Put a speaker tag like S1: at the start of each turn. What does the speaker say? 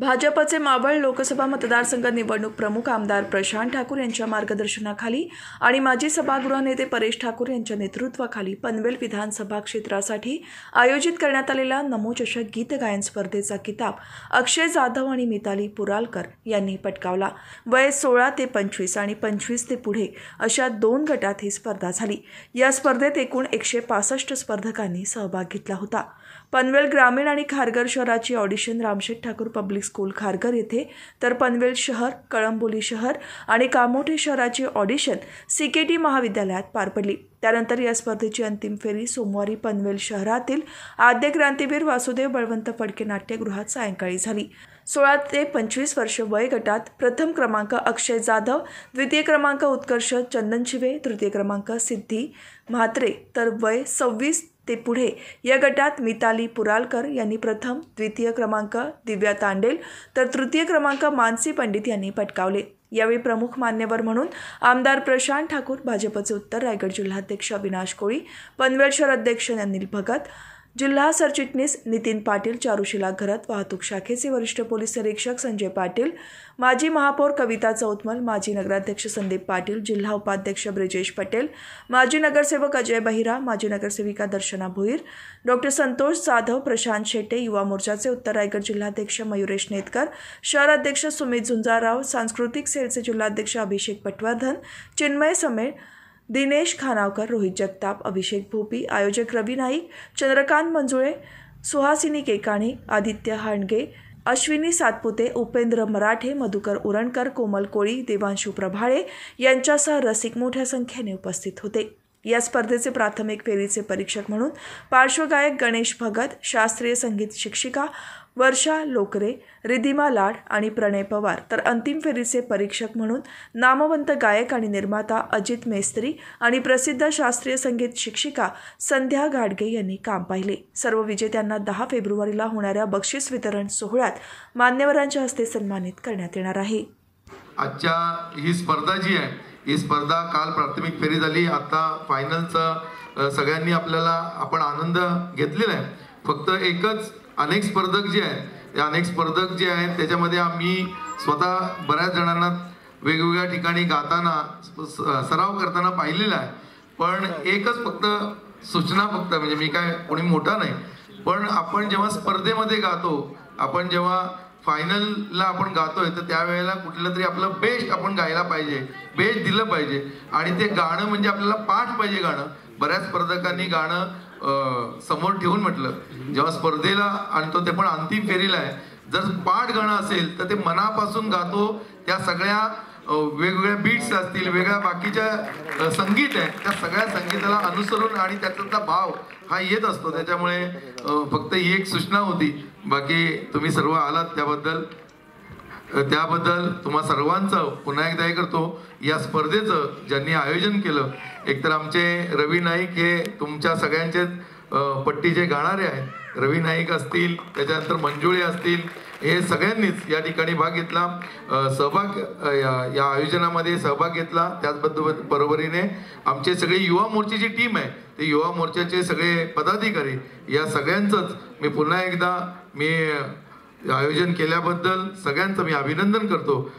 S1: भाजपचे मावळ लोकसभा मतदारसंघ निवडणूक प्रमुख आमदार प्रशांत ठाकूर यांच्या मार्गदर्शनाखाली आणि माजी सभागृह नेते परेश ठाकूर यांच्या नेतृत्वाखाली पनवेल विधानसभा क्षेत्रासाठी आयोजित करण्यात आलेल्या नमो चषक गीत गायन स्पर्धेचा किताब अक्षय जाधव आणि मिताली पुरालकर यांनी पटकावला। वय 16 ते 25 आणि 25 ते पुढे अशा 2 गटात ही स्पर्धा झाली। या स्पर्धेत एकूण 165 स्पर्धकांनी सहभाग घेतला होता। पनवेल ग्रामीण आणि खारघर शहराची audition Ramsheth Thakur public school Kharghar येथे, तर पनवेल शहर, कळंबोली शहर आणि कामोठे शहराची ऑडिशन CKT महाविद्यालयात पार पडली। त्यानंतर या स्पर्धेची अंतिम फेरी सोमवारी पनवेल शहरातील आद्य क्रांतीवीर वासुदेव बळवंत फडके नाट्यगृहात सायंकाळी झाली। 16 ते 25 वर्ष वय गटात प्रथम क्रमांक अक्षय जाधव, द्वितीय क्रमांक उत्कर्ष चंदनशिवे, तृतीय क्रमांक सिद्धी म्हात्रे, तर वय 26 ते पुढे या गटात मिताली पुरालकर यांनी प्रथम, द्वितीय क्रमांक दिव्या तांडेल, तर तृतीय क्रमांक मानसी पंडित यांनी पटकावले। यावेळी प्रमुख मान्यवर म्हणून आमदार प्रशांत ठाकूर, भाजपचे उत्तर रायगड जिल्हाध्यक्ष अविनाश कोळी, पनवेल शहर अध्यक्ष अनिल भगत, जिल्हा सरचिटणीस नितीन पाटील, चारुशिला घरत, वाहतूक शाखेचे वरिष्ठ पोलीस निरीक्षक संजय पाटील, माजी महापौर कविता चौतमल, माजी नगराध्यक्ष संदीप पाटील, जिल्हा उपाध्यक्ष ब्रिजेश पटेल, माजी नगरसेवक अजय बहिरा, माजी नगरसेविका दर्शना भोईर, डॉक्टर संतोष जाधव, प्रशांत शेटे, युवा मोर्चाचे उत्तर रायगड जिल्हाध्यक्ष मयुरेश नेतकर, शहर अध्यक्ष सुमित झुंजारराव, सांस्कृतिक सेलचे जिल्हाध्यक्ष अभिषेक पटवर्धन, चिन्मय समेळ, दिनेश खानावकर, रोहित जगताप, अभिषेक भोपी, आयोजक रवी नाईक, चंद्रकांत मंजुळे, सुहासिनी केकाणे, आदित्य हांडगे, अश्विनी सातपुते, उपेंद्र मराठे, मधुकर उरणकर, कोमल कोळी, देवांशू प्रभाळे यांच्यासह रसिक मोठ्या संख्येने उपस्थित होते। या स्पर्धेचे प्राथमिक फेरीचे परीक्षक म्हणून पार्श्वगायक गणेश भगत, शास्त्रीय संगीत शिक्षिका वर्षा लोकरे, रिधिमा लाड आणि प्रणय पवार, तर अंतिम फेरीचे परीक्षक म्हणून नामवंत गायक आणि निर्माता अजित मेस्त्री आणि प्रसिद्ध शास्त्रीय संगीत शिक्षिका संध्या घाडगे यांनी काम पाहिले। सर्व विजेत्यांना 10 फेब्रुवारीला होणाऱ्या बक्षीस वितरण सोहळ्यात मान्यवरांच्या हस्ते सन्मानित करण्यात येणार आहे।
S2: आजच्या ही स्पर्धा जी आहे, ही स्पर्धा काल प्राथमिक फेरी झाली, आता फायनलचा सगळ्यांनी आपण आनंद घेतलेला आहे। फक्त एकच अनेक स्पर्धक जे आहेत, त्या अनेक स्पर्धक जे आहेत त्याच्यामध्ये आम्ही स्वतः बऱ्याच जणांना वेगवेगळ्या ठिकाणी गाताना सराव करताना पाहिलेला आहे। पण एकच फक्त सूचना, फक्त म्हणजे मी काय कोणी मोठा नाही, पण आपण जेव्हा स्पर्धेमध्ये गातो, आपण जेव्हा फायनलला आपण गातोय, तर त्यावेळेला कुठलं तरी आपलं बेस्ट आपण गायला पाहिजे, बेस्ट दिलं पाहिजे। आणि ते गाणं म्हणजे आपल्याला पाठ पाहिजे गाणं। बऱ्याच स्पर्धकांनी गाणं समोर ठेवून म्हटलं, जेव्हा स्पर्धेला आणतो ते पण अंतिम फेरीला आहे, जर पाठ गाणं असेल तर ते मनापासून गातो, त्या सगळ्या वेगवेगळ्या बीट्स असतील, वेगळ्या बाकीच्या संगीत आहे, त्या सगळ्या संगीताला अनुसरून आणि त्याचा भाव हा येत असतो। त्याच्यामुळे फक्त ही एक सूचना होती, बाकी तुम्ही सर्व आलात त्याबद्दल तुम्हा सर्वांचं पुन्हा एकदा हे करतो। या स्पर्धेचं ज्यांनी आयोजन केलं, एकतर आमचे रवी नाईक, हे तुमच्या सगळ्यांचे पट्टीचे गाणारे आहेत, रवी नाईक असतील, त्याच्यानंतर मंजुळे असतील, हे सगळ्यांनीच या ठिकाणी भाग घेतला, या आयोजनामध्ये सहभाग घेतला। त्याचबरोबरीने आमचे सगळे युवा मोर्चाची टीम आहे, ते युवा मोर्चाचे सगळे पदाधिकारी, या सगळ्यांचंच मी पुन्हा एकदा आयोजन केल्याबद्दल सगळ्यांचं मी अभिनंदन करतो।